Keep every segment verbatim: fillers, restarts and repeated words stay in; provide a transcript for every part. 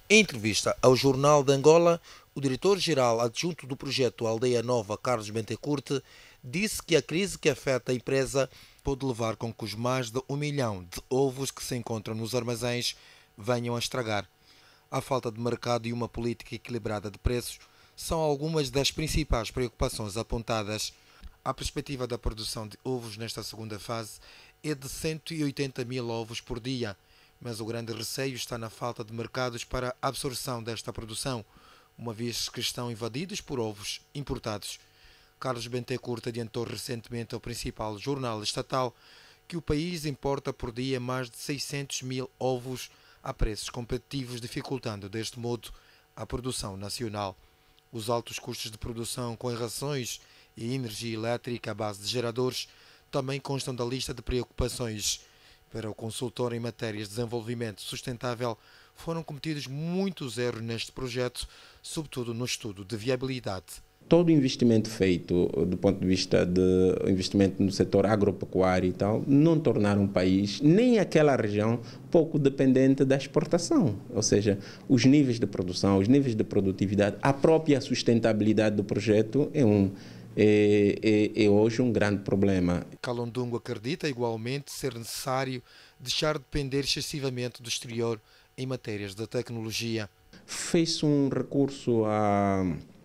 Em entrevista ao Jornal de Angola, o diretor-geral adjunto do projeto Aldeia Nova, Carlos Bentecourt, disse que a crise que afeta a empresa pode levar com que os mais de um milhão de ovos que se encontram nos armazéns venham a estragar. A falta de mercado e uma política equilibrada de preços são algumas das principais preocupações apontadas. A perspectiva da produção de ovos nesta segunda fase é de cento e oitenta mil ovos por dia, mas o grande receio está na falta de mercados para a absorção desta produção, uma vez que estão invadidos por ovos importados. Carlos Bentecourt adiantou recentemente ao principal jornal estatal que o país importa por dia mais de seiscentos mil ovos a preços competitivos, dificultando deste modo a produção nacional. Os altos custos de produção com as rações e energia elétrica à base de geradores também constam da lista de preocupações. Para o consultor em matérias de desenvolvimento sustentável, foram cometidos muitos erros neste projeto, sobretudo no estudo de viabilidade. Todo investimento feito do ponto de vista de investimento no setor agropecuário e tal, não tornaram o país, nem aquela região, pouco dependente da exportação. Ou seja, os níveis de produção, os níveis de produtividade, a própria sustentabilidade do projeto é um É, é, é hoje um grande problema. Calundungo acredita igualmente ser necessário deixar de depender excessivamente do exterior em matérias de tecnologia. Fez-se um recurso à,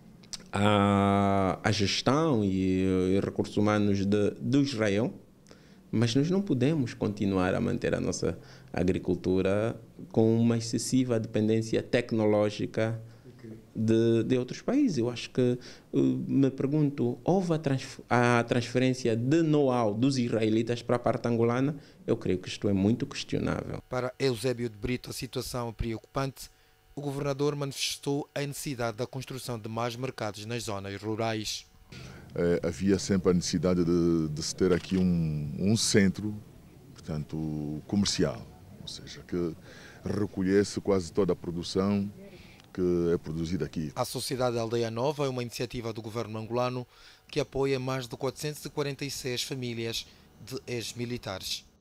à, à gestão e, e recursos humanos de, do Israel, mas nós não podemos continuar a manter a nossa agricultura com uma excessiva dependência tecnológica De, de outros países. Eu acho que, uh, me pergunto, houve a, transf a transferência de know-how dos israelitas para a parte angolana? Eu creio que isto é muito questionável. Para Eusébio de Brito, a situação é preocupante. O governador manifestou a necessidade da construção de mais mercados nas zonas rurais. É, havia sempre a necessidade de, de se ter aqui um, um centro, portanto, comercial, ou seja, que recolhesse quase toda a produção que é produzido aqui. A Sociedade Aldeia Nova é uma iniciativa do governo angolano que apoia mais de quatrocentas e quarenta e seis famílias de ex-militares.